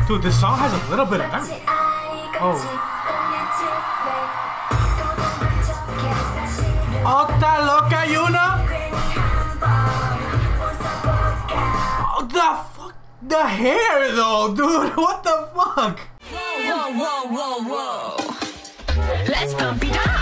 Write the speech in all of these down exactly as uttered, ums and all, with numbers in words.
Dude, this song has a little bit of everything. Oh. Otra loca Yuna. Oh, the fuck? The hair though, dude. What the fuck? Whoa, whoa, whoa, whoa. Let's pump it up.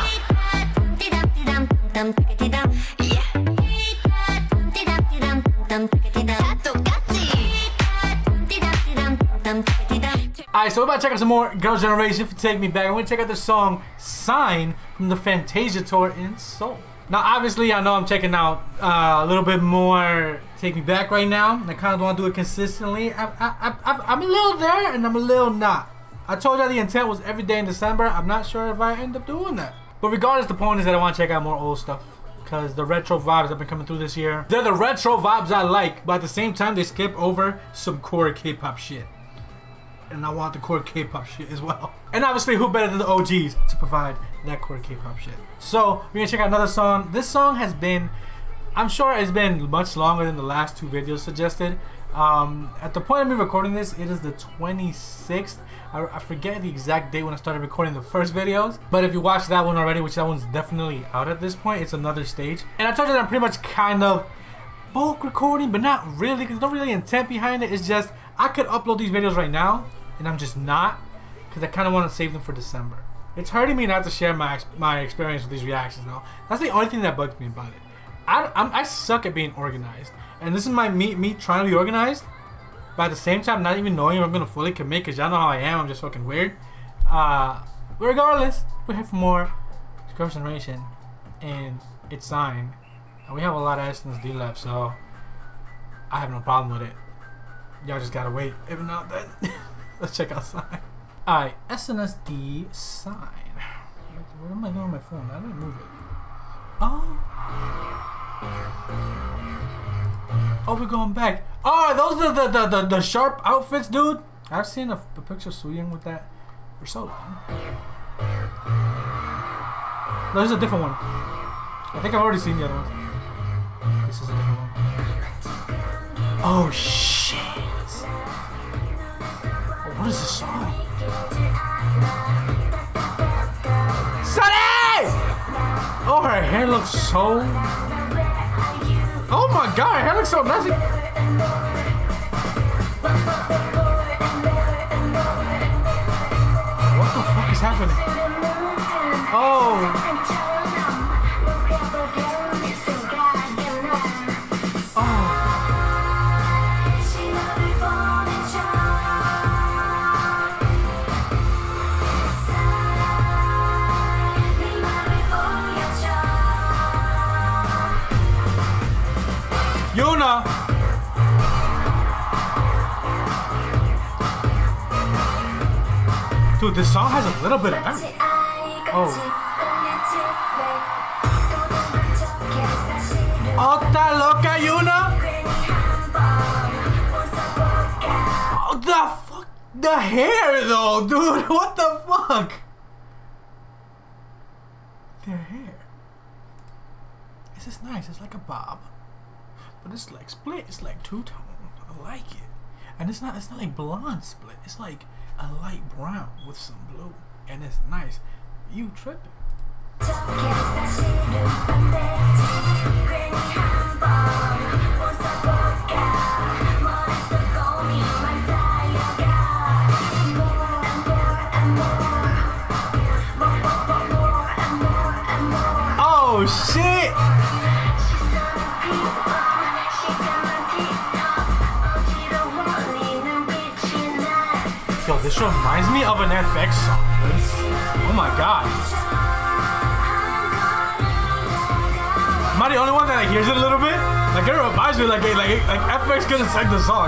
Alright, so we're about to check out some more Girls' Generation for Take Me Back. We're going to check out the song Sign from the Fantasia tour in Seoul. Now, obviously, I know I'm checking out uh, a little bit more Take Me Back right now. I kind of want to do it consistently. I, I, I, I'm a little there and I'm a little not. I told you the intent was every day in December. I'm not sure if I end up doing that. But regardless, the point is that I want to check out more old stuff. Because the retro vibes have been coming through this year. They're the retro vibes I like. But at the same time, they skip over some core K-pop shit. And I want the core K-pop shit as well. And obviously, who better than the O Gs to provide that core K-pop shit. So, we're gonna check out another song. This song has been, I'm sure it's been much longer than the last two videos suggested. Um, at the point of me recording this, it is the twenty-sixth. I, I forget the exact date when I started recording the first videos. But if you watched that one already, which that one's definitely out at this point, it's another stage. And I told you that I'm pretty much kind of bulk recording, but not really, because there's no really intent behind it. It's just, I could upload these videos right now, and I'm just not, because I kind of want to save them for December. It's hurting me not to share my my experience with these reactions now. That's the only thing that bugs me about it. I, I'm, I suck at being organized, and this is my me, me trying to be organized, but at the same time not even knowing if I'm going to fully commit, because y'all know how I am, I'm just fucking weird. Uh, but regardless, we're here for more Girls' Generation, and it's Sign, and we have a lot of S N S D left, so I have no problem with it. Y'all just gotta wait. If not, then let's check out Sign. Alright, S N S D Sign. What am I doing on my phone? I didn't move it. Oh. Oh, we're going back. Oh, those are the the, the, the sharp outfits, dude. I've seen a, a picture of Sooyoung with that for so long. No, this is a different one. I think I've already seen the other ones. This is a different one. Oh, shit. What is this song? Sunny! Oh, her hair looks so... Oh my god, her hair looks so messy. What the fuck is happening? Oh. Yuna! Dude, this song has a little bit of everything. Oh. Otra loca Yuna! Oh, the fuck? The hair though, dude! What the fuck? Their hair. It's just nice, it's like a bob. But it's like split. It's like two-tone. I like it, and it's not. It's not like blonde split. It's like a light brown with some blue, and it's nice. You tripping? Oh shit! Yo, this reminds me of an F X song. Oh my god. Am I the only one that like, hears it a little bit? Like it reminds me like like like F X could have sang the song.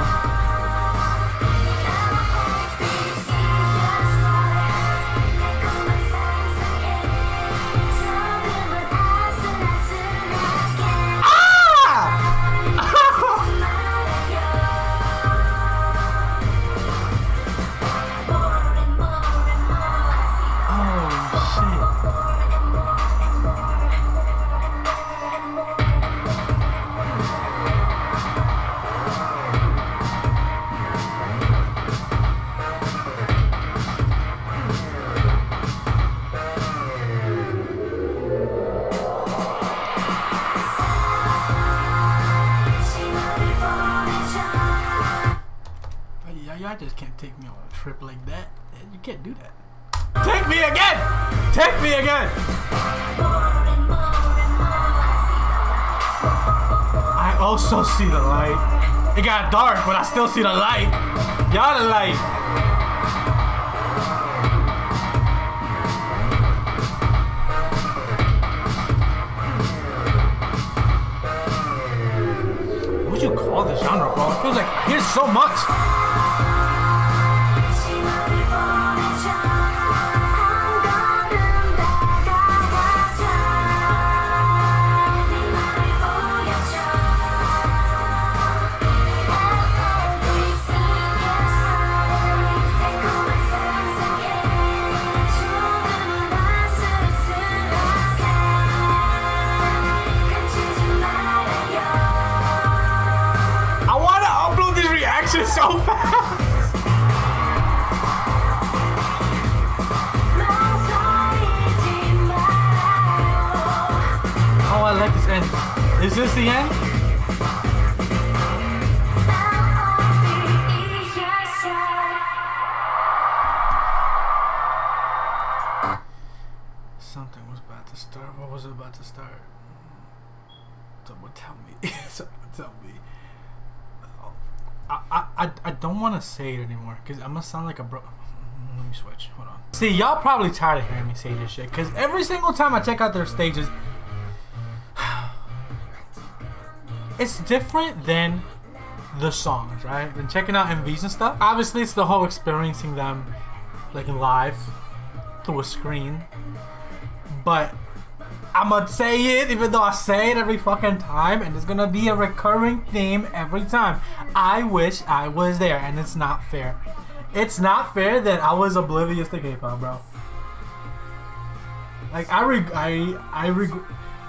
Yeah, y'all just can't take me on a trip like that. You can't do that. Take me again! Take me again! I also see the light. It got dark, but I still see the light. Y'all the light. What would you call this genre, bro? It feels like I hear so much. So fast. Oh, I like this end. Is this the end? Something was about to start. What was it about to start? Someone tell me. Someone tell me. I, I, I don't want to say it anymore because I'm gonna sound like a bro. Let me switch. Hold on. See, y'all probably tired of hearing me say this shit because every single time I check out their stages, it's different than the songs, right? Than checking out M Vs and stuff. Obviously, it's the whole experiencing them like live through a screen, but I'm gonna say it even though I say it every fucking time, and it's gonna be a recurring theme every time. I wish I was there, and it's not fair. It's not fair that I was oblivious to K-pop, bro. Like I reg I I regret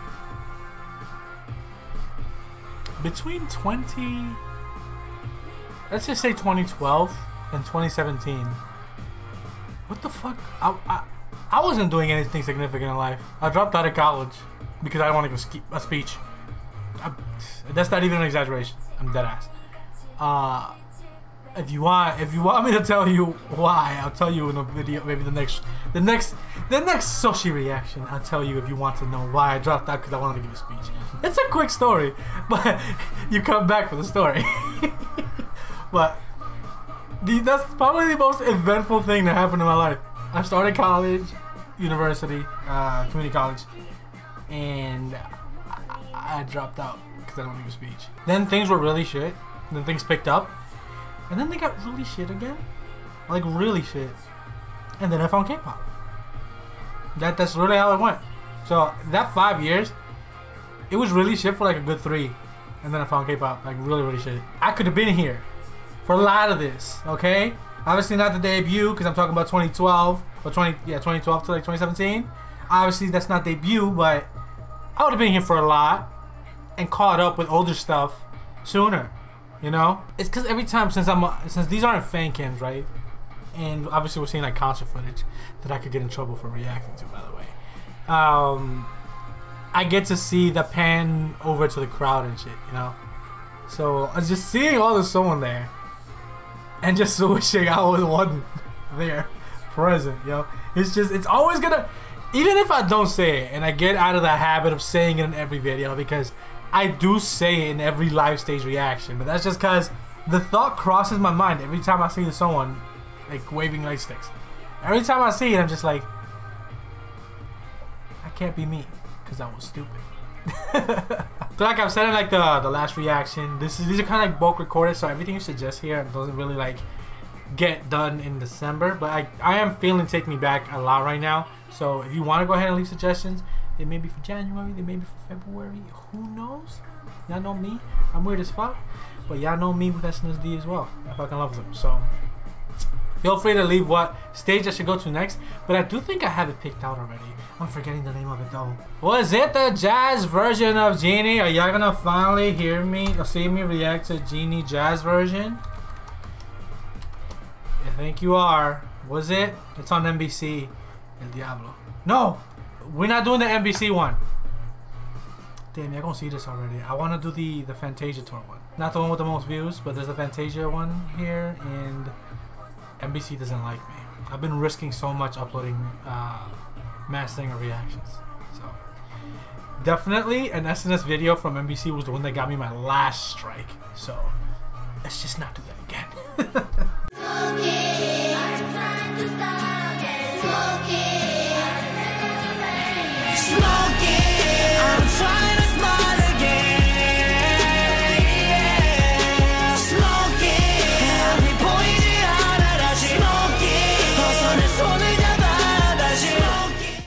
between twenty, let's just say twenty twelve and twenty seventeen. What the fuck? I. I I wasn't doing anything significant in life. I dropped out of college because I didn't want to give a speech. I, that's not even an exaggeration. I'm dead ass. Uh, if you want, if you want me to tell you why, I'll tell you in a video. Maybe the next, the next, the next Soshi reaction. I'll tell you if you want to know why I dropped out because I wanted to give a speech. It's a quick story, but you come back for the story. But the, that's probably the most eventful thing that happened in my life. I started college, university, uh, community college, and I, I dropped out because I don't give a speech. Then things were really shit. Then things picked up, and then they got really shit again, like really shit. And then I found K-pop. That that's really how it went. So that five years, it was really shit for like a good three, and then I found K-pop, like really really shit. I could have been here for a lot of this, okay? Obviously not the debut because I'm talking about twenty twelve or twenty yeah twenty twelve to like twenty seventeen. Obviously that's not debut, but I would have been here for a lot and caught up with older stuff sooner. You know, it's because every time since I'm since these aren't fan cams, right? And obviously we're seeing like concert footage that I could get in trouble for reacting to, by the way. Um, I get to see the pan over to the crowd and shit, you know. So I was just seeing all the someone there. And just wishing I was one there, present, yo. It's just, it's always gonna, even if I don't say it, and I get out of the habit of saying it in every video, because I do say it in every live stage reaction, but that's just because the thought crosses my mind every time I see someone, like, waving light sticks. Every time I see it, I'm just like, I can't be me, because I was stupid. So like I've said in like the the last reaction, this is these are kind of like bulk recorded, so everything you suggest here doesn't really like get done in December. But I I am feeling Take Me Back a lot right now. So if you want to go ahead and leave suggestions, they may be for January, they may be for February. Who knows? Y'all know me. I'm weird as fuck, but y'all know me with S N S D as well. I fucking love them. So feel free to leave what stage I should go to next. But I do think I have it picked out already. I'm forgetting the name of it though. Was it the jazz version of Genie? Are y'all gonna finally hear me or see me react to Genie jazz version? I think you are. Was it? It's on N B C. El Diablo. No! We're not doing the N B C one. damn, you're gonna see this already. I want to do the the Fantasia tour one, not the one with the most views, but there's a Fantasia one here, and N B C doesn't like me. I've been risking so much uploading uh, Masked Singer reactions, so definitely an S N S video from N B C was the one that got me my last strike. So let's just not do that again.